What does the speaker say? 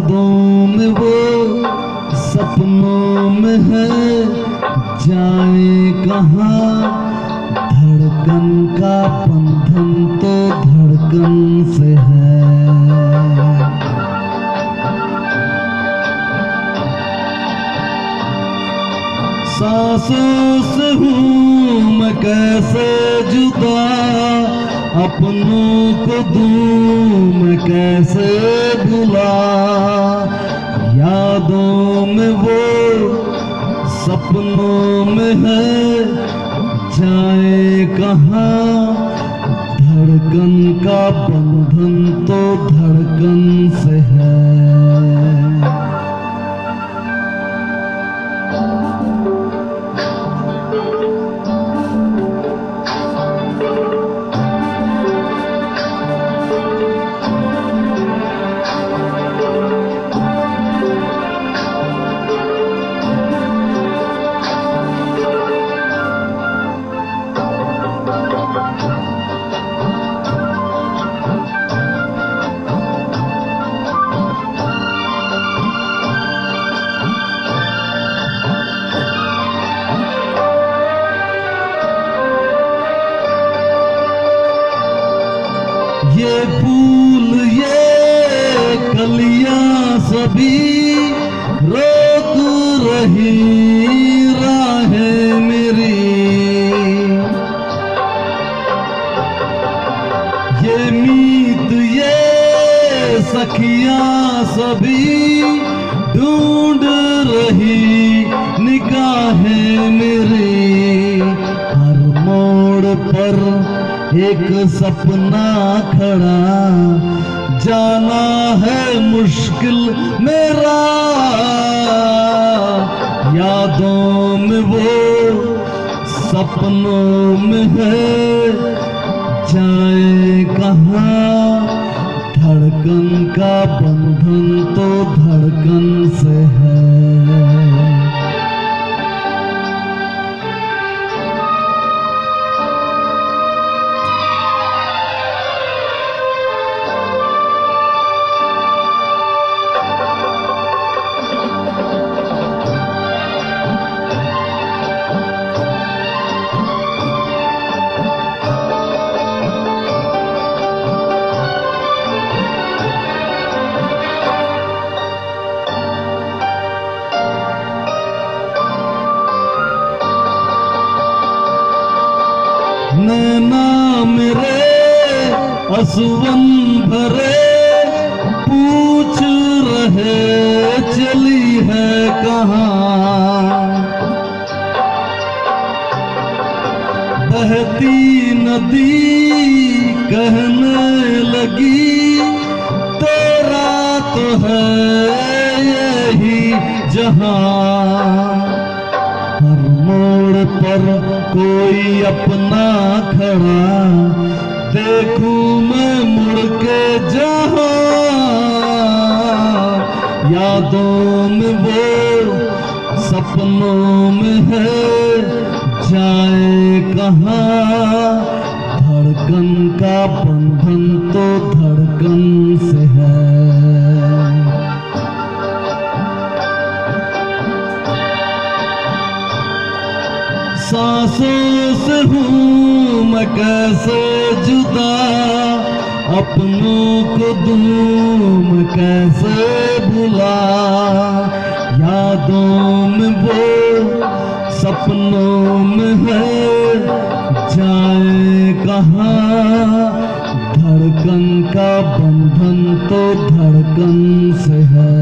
यादों में वो सपनों में है, जाए कहाँ। धड़कन का बंधन तो धड़कन से है। सांसों से हूँ मैं कैसे जुदा, अपनों को दूँ मैं कैसे भुला। यादों में वो सपनों में है, जाए कहाँ। धड़कन का बंधन तो धड़कन से है। ये फूल ये कलियां सभी रोक रही राहें मेरी। ये मीत ये सखियां सभी ढूंढ रही निगाहें मेरी। हर मोड़ पर एक सपना खड़ा, जाना है मुश्किल मेरा। यादों में वो सपनों में है, जाए कहाँ। धड़कन का बंधन तो धड़कन से है। नैना मेरे असुवन भरे, पूछ रहे चली है कहाँ। बहती नदी कहने लगी, तेरा तो है यही जहाँ। हर मोड़ पर कोई अपना खड़ा, देखूं मैं मुड़ के जहाँ। यादों में वो सपनों में है, जाए कहाँ। धड़कन का बंधन तो धड़कन से है। सांसों से हूँ मैं कैसे जुदा, अपनों को दूँ मैं कैसे भुला। यादों में वो सपनों में है, जाए कहाँ। धड़कन का बंधन तो धड़कन से है।